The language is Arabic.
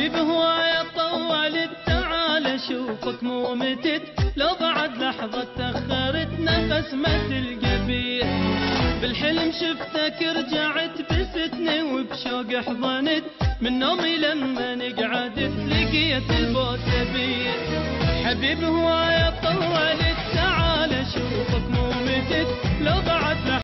حبيب هواية طولت تعال اشوفك مو متت، لو بعد لحظة تأخرت نفس ما تلقى بيه. بالحلم شفتك رجعت بستني وبشوق حضنت، من نومي لما نقعدت لقيت البوسة بيه. حبيب هواية طولت تعال اشوفك مو متت، لو بعد